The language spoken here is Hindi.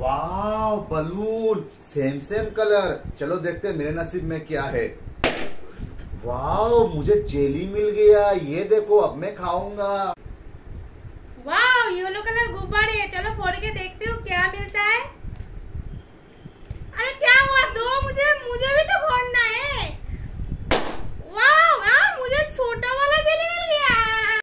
वाह बलून सेम सेम कलर। चलो देखते हैं मेरे नसीब में क्या है। वाह मुझे जेली मिल गया, ये देखो अब मैं खाऊंगा। वाह येलो कलर गुब्बारे, चलो फोड़ के देखती हूँ क्या मिलता है।